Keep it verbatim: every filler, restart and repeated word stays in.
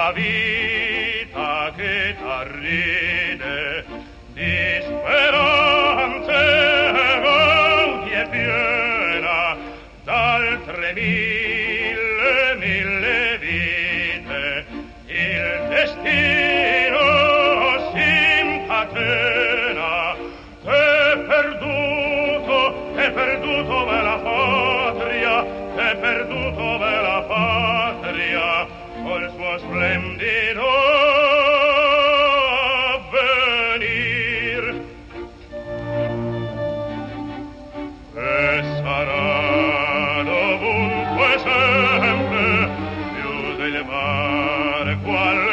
la vita che t'arride di speranze godi e piena d'altre mille, mille vite il destino s'incatena. T'è perduto, t'è perduto bella patria, t'è perduto bella patria col suo splendido avvenir. E sarà dovunque sempre più del mare qual